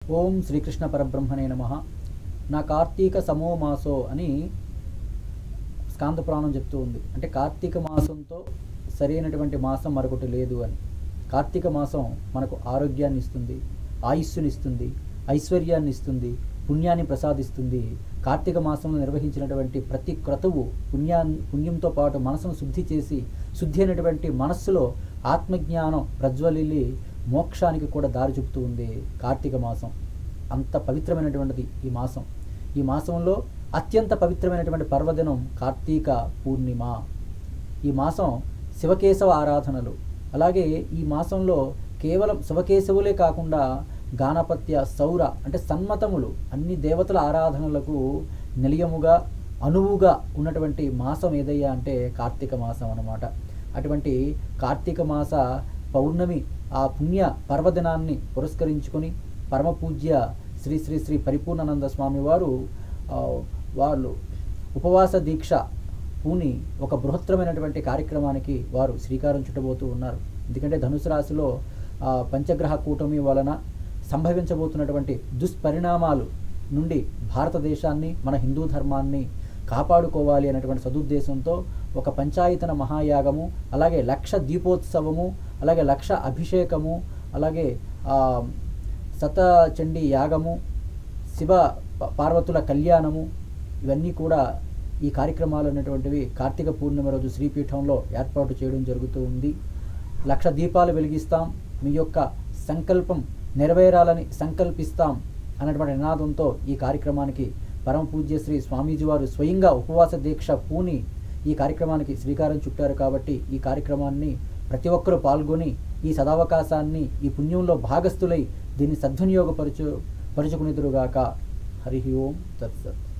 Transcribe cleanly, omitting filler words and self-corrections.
ఓం శ్రీకృష్ణ పరబ్రహ్మణే నమః. నా కార్తీక సమో మాసో అని స్కాంద పురాణం చెప్తూ ఉంది. అంటే కార్తీక మాసంతో సరైనటువంటి మాసం మరొకటి లేదు అని. కార్తీక మాసం మనకు ఆరోగ్యాన్ని ఇస్తుంది, ఆయుస్సుని ఇస్తుంది, ఐశ్వర్యాన్ని ఇస్తుంది, పుణ్యాన్ని ప్రసాదిస్తుంది. కార్తీక మాసంలో నిర్వహించినటువంటి ప్రతి క్రతువు పుణ్యంతో పాటు మనసును శుద్ధి చేసి, శుద్ధి అయినటువంటి మనస్సులో ఆత్మజ్ఞానం ప్రజ్వలిల్లి మోక్షానికి కూడా దారి చూపుతూ ఉంది కార్తీక మాసం. అంత పవిత్రమైనటువంటిది ఈ మాసం. ఈ మాసంలో అత్యంత పవిత్రమైనటువంటి పర్వదినం కార్తీక పూర్ణిమ. ఈ మాసం శివకేశవ ఆరాధనలు, అలాగే ఈ మాసంలో కేవలం శివకేశవులే కాకుండా గాణపత్య, సౌర అంటే సన్మతములు అన్ని దేవతల ఆరాధనలకు నిలయముగా అనువుగా ఉన్నటువంటి మాసం ఏదయ్యా అంటే కార్తీక మాసం అన్నమాట. అటువంటి కార్తీక మాస పౌర్ణమి ఆ పుణ్య పర్వదినాన్ని పురస్కరించుకొని పరమపూజ్య శ్రీ శ్రీ శ్రీ పరిపూర్ణానంద స్వామి వారు వాళ్ళు ఉపవాస దీక్ష పూని ఒక బృహత్తరమైనటువంటి కార్యక్రమానికి వారు శ్రీకారం చుట్టబోతూ ఉన్నారు. ఎందుకంటే ధనుసు రాశిలో పంచగ్రహ కూటమి వలన సంభవించబోతున్నటువంటి దుష్పరిణామాలు నుండి భారతదేశాన్ని, మన హిందూ ధర్మాన్ని కాపాడుకోవాలి అనేటువంటి సదుద్దేశంతో ఒక పంచాయతన మహాయాగము, అలాగే 1,00,000 దీపోత్సవము, అలాగే 1,00,000 అభిషేకము, అలాగే శతచండీ యాగము, శివ పార్వతుల కళ్యాణము, ఇవన్నీ కూడా ఈ కార్యక్రమాలు అనేటువంటివి కార్తీక పూర్ణిమ రోజు శ్రీపీఠంలో ఏర్పాటు చేయడం జరుగుతూ ఉంది. 1,00,000 దీపాలు వెలిగిస్తాం, మీ యొక్క సంకల్పం నెరవేరాలని సంకల్పిస్తాం అన్నటువంటి నినాదంతో ఈ కార్యక్రమానికి పరమ పూజ్య శ్రీ స్వామీజీ వారు స్వయంగా ఉపవాస దీక్ష పూని ఈ కార్యక్రమానికి శ్రీకారం చుట్టారు. కాబట్టి ఈ కార్యక్రమాన్ని ప్రతి ఒక్కరూ పాల్గొని ఈ సదావకాశాన్ని, ఈ పుణ్యంలో భాగస్థులై దీన్ని సద్వినియోగపరుచుకునేదురుగాక. హరి ఓం తత్సత్.